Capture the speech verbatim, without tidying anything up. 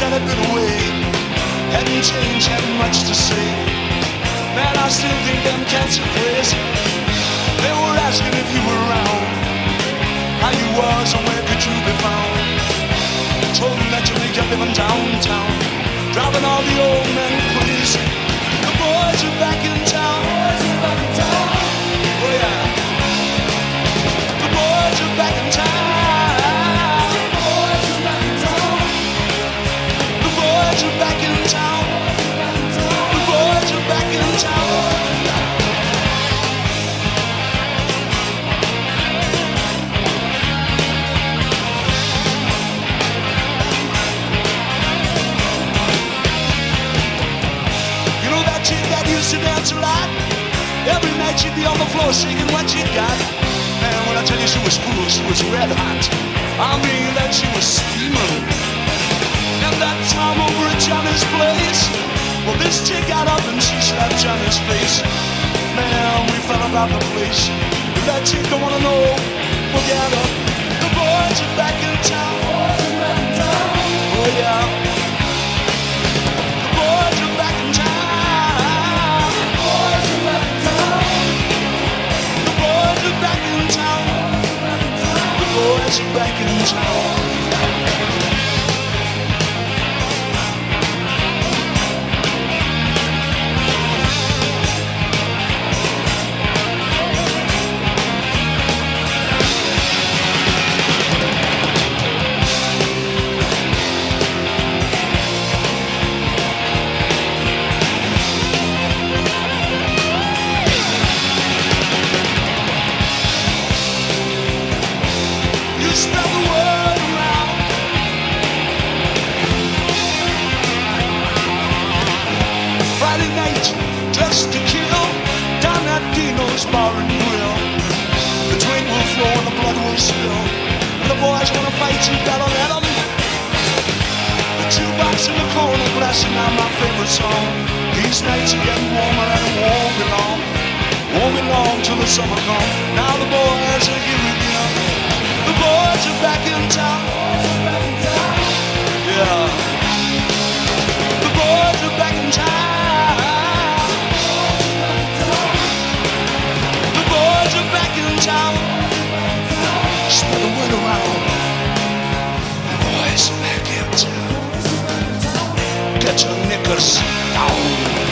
that had been away hadn't changed, hadn't much to say. Man, I still think them cats are crazy. They were asking if you were around, how you was and where could you be found. Told them that you make your living downtown, driving all the old men crazy. The boys are back in town. Oh yeah. The boys are back in town. The boys are back in town. The boys are back in town. To dance a lot. Every night she'd be on the floor shaking what she got. Man, when I tell you she was cool, she was red hot. I mean that she was steaming. And that time over at Johnny's place, well, this chick got up and she slapped Johnny's face. Man, we fell about the place. If that chick don't wanna know, forget her. The boys are back in town. Oh yeah. The boys are back in town. Back in town. The boys are back in town. Bar and grill. The drink will flow and the blood will spill. When the boys wanna fight, you gotta let them. The jukebox in the corner blasting out my favorite song. These nights are getting warmer and it won't be long. Won't be long till the summer comes. Now the boys are here again. The boys are back in town. Yeah. The boys are back in town. Town. Spread the word around. The boys are back in town. Get your knickers down.